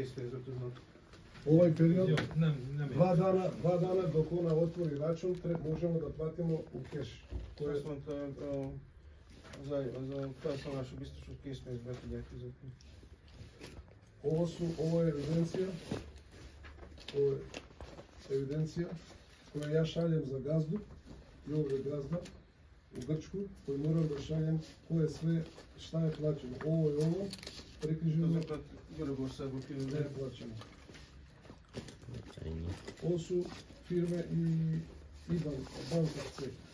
készpénzről tudnak. Ovaj period, Jo, nem 2 dana dok ona otvori račun, možemo da platimo u keš. Azt mondta, az a felszállású biztos, hogy készpénzbe tudják fizetni. Ovo je evidencija koja ja šaljem za gazdu i ovdje gazda u Grčku, koji moram da šaljem koje sve, šta je plaćeno. Ovo je ovo, prekriženo, ne je plaćeno. Ovo su firme i banka C.